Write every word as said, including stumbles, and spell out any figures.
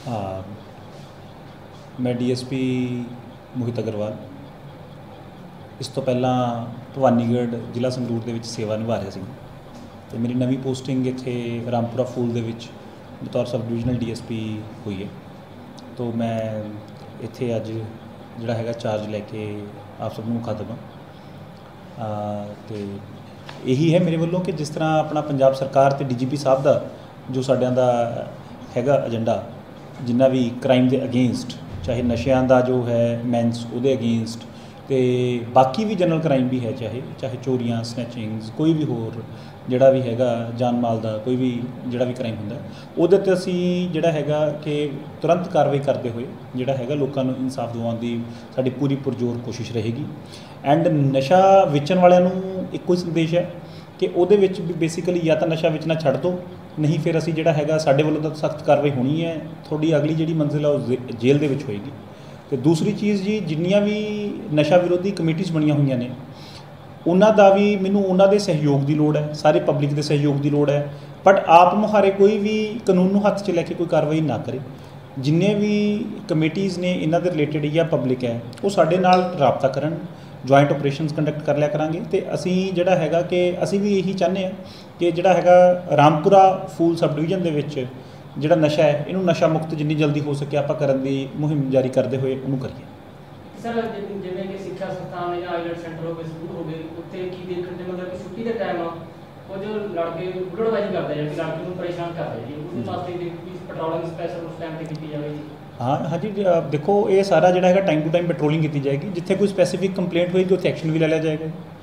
हाँ, मैं D S P Mohit Agarwal इस तो पहला भवानीगढ़ जिला संगरूर ਦੇ ਵਿੱਚ सेवा निभा रहा ਸੀ ਤੇ ਮੇਰੀ ਨਵੀਂ ਪੋਸਟਿੰਗ ਇੱਥੇ ਰਾਮਪੁਰਾ ਫੂਲ ਦੇ ਵਿੱਚ ਬਤੌਰ sub divisional D S P ਹੋਈ ਹੈ। तो मैं ਇੱਥੇ ਅੱਜ ਜਿਹੜਾ ਹੈਗਾ ਚਾਰਜ ਲੈ ਕੇ ਆਪ ਸਭ ਨੂੰ ਮੁਖਾਤਬ ਹਾਂ ਤੇ ਇਹੀ ਹੈ ਮੇਰੇ ਵੱਲੋਂ ਕਿ ਜਿਸ ਤਰ੍ਹਾਂ ਆਪਣਾ ਪੰਜਾਬ ਸਰਕਾਰ ਤੇ ਡੀ ਜੀ ਪੀ ਸਾਹਿਬ ਦਾ ਜੋ ਸਾਡਿਆਂ ਦਾ ਹੈਗਾ ਏਜੰਡਾ ਜਿੰਨਾ ਵੀ ਕ੍ਰਾਈਮ ਦੇ ਅਗੇਂਸਟ ਚਾਹੇ ਨਸ਼ਿਆਂ ਦਾ ਜੋ ਹੈ ਮੈਂਸ ਉਹਦੇ ਅਗੇਂਸਟ ਤੇ ਬਾਕੀ ਵੀ ਜਨਰਲ ਕ੍ਰਾਈਮ ਵੀ ਹੈ ਚਾਹੇ ਚਾਹੇ ਚੋਰੀਆਂ ਸਨੈਚਿੰਗਸ ਕੋਈ ਵੀ ਹੋਰ ਜਿਹੜਾ ਵੀ ਹੈਗਾ ਜਾਨ ਮਾਲ ਦਾ ਕੋਈ ਵੀ ਜਿਹੜਾ ਵੀ ਕ੍ਰਾਈਮ ਹੁੰਦਾ ਉਹਦੇ 'ਤੇ ਅਸੀਂ ਜਿਹੜਾ ਹੈਗਾ ਕਿ ਤੁਰੰਤ ਕਾਰਵਾਈ ਕਰਦੇ ਹੋਏ ਜਿਹੜਾ ਹੈਗਾ ਲੋਕਾਂ ਨੂੰ ਇਨਸਾਫ ਦਿਵਾਉਣ ਦੀ ਸਾਡੀ ਪੂਰੀ ਪੁਰਜ਼ੋਰ ਕੋਸ਼ਿਸ਼ ਰਹੇਗੀ। ਐਂਡ ਨਸ਼ਾ ਵੇਚਣ ਵਾਲਿਆਂ ਨੂੰ ਇੱਕੋ ਹੀ ਸੰਦੇਸ਼ ਹੈ ਕਿ ਉਹਦੇ ਵਿੱਚ ਵੀ ਬੇਸਿਕਲੀ ਜਾਂ ਤਾਂ ਨਸ਼ਾ ਵੇਚਣਾ ਛੱਡ ਦਿਓ ਨਹੀਂ ਫਿਰ ਅਸੀਂ ਜਿਹੜਾ ਹੈਗਾ ਸਾਡੇ ਵੱਲੋਂ ਤਾਂ ਸਖਤ ਕਾਰਵਾਈ ਹੋਣੀ ਹੈ। ਤੁਹਾਡੀ ਅਗਲੀ ਜਿਹੜੀ ਮੰਜ਼ਿਲ ਹੈ ਉਹ ਜੇਲ੍ਹ ਦੇ ਵਿੱਚ ਹੋਏਗੀ। ਤੇ ਦੂਸਰੀ ਚੀਜ਼ ਜੀ ਜਿੰਨੀਆਂ ਵੀ ਨਸ਼ਾ ਵਿਰੋਧੀ ਕਮੇਟੀਜ਼ ਬਣੀਆਂ ਹੋਈਆਂ ਨੇ ਉਹਨਾਂ ਦਾ ਵੀ ਮੈਨੂੰ ਉਹਨਾਂ ਦੇ ਸਹਿਯੋਗ ਦੀ ਲੋੜ ਹੈ, ਸਾਰੇ ਪਬਲਿਕ ਦੇ ਸਹਿਯੋਗ ਦੀ ਲੋੜ ਹੈ। ਬਟ ਆਪ ਮੁਹਾਰੇ ਕੋਈ ਵੀ ਕਾਨੂੰਨ ਨੂੰ ਹੱਥ 'ਚ ਲੈ ਕੇ ਕੋਈ ਕਾਰਵਾਈ ਨਾ ਕਰੇ। ਜਿੰਨੇ ਵੀ ਕਮੇਟੀਜ਼ ਨੇ ਇਹਨਾਂ ਦੇ ਰਿਲੇਟਡ ਜਾਂ ਪਬਲਿਕ ਹੈ ਉਹ ਸਾਡੇ ਨਾਲ ਰਾਬਤਾ ਕਰਨ, ਜੁਆਇੰਟ ਆਪਰੇਸ਼ਨਸ ਕੰਡਕਟ ਕਰ ਲਿਆ ਕਰਾਂਗੇ। ਤੇ ਅਸੀਂ ਜਿਹੜਾ ਹੈਗਾ ਕਿ ਅਸੀਂ ਵੀ ਇਹੀ ਚਾਹੁੰਦੇ ਹਾਂ ਕਿ ਜਿਹੜਾ ਹੈਗਾ ਰਾਮਪੁਰਾ ਫੂਲ ਸਬ ਡਿਵੀਜ਼ਨ ਦੇ ਵਿੱਚ ਜਿਹੜਾ ਨਸ਼ਾ ਹੈ ਇਹਨੂੰ ਨਸ਼ਾ ਮੁਕਤ ਜਿੰਨੀ ਜਲਦੀ ਹੋ ਸਕੇ ਆਪਾਂ ਕਰਨ ਦੀ ਮੁਹਿੰਮ ਜਾਰੀ ਕਰਦੇ ਹੋਏ ਉਹਨੂੰ ਕਰੀਏ। ਸਰ ਜਿਵੇਂ ਕਿ ਸਿੱਖਿਆ ਸੰਸਥਾਨ ਜਾਂ ਆਈਲੈਟ ਸੈਂਟਰ ਹੋ ਗਏ ਸਕੂਲ ਹੋ ਗਏ ਉੱਥੇ ਕੀ ਦੇਖਣ ਦੇ ਮਤਲਬ ਕਿ ਛੁੱਟੀ ਦੇ ਟਾਈਮ ਕੁਝ ਲੜਕੇ ਬੁਲੜਬਾਜ਼ੀ ਕਰਦੇ ਜਾਂ ਕਿ ਲੜਕੀ ਨੂੰ ਪਰੇਸ਼ਾਨ ਕਰਦੇ ਜੀ ਉਹਦੇ ਵਾਸਤੇ ਦੀ ਪੈਟਰੋਲਿੰਗ ਸਪੈਸ਼ਲ ਉਸ ਟਾਈਮ 'ਤੇ ਕੀਤੀ ਜਾਵੇ ਜੀ। ਹਾਂ ਹਾਂਜੀ ਦੇਖੋ ਇਹ ਸਾਰਾ ਜਿਹੜਾ ਹੈਗਾ ਟਾਈਮ ਟੂ ਟਾਈਮ ਪੈਟਰੋਲਿੰਗ ਕੀਤੀ ਜਾਏਗੀ। ਜਿੱਥੇ ਕੋਈ ਸਪੈਸੀਫਿਕ ਕੰਪਲੇਂਟ ਹੋਏਗੀ ਉੱਥੇ ਐਕਸ਼ਨ ਵੀ ਲੈ ਲਿਆ ਜਾਏਗਾ।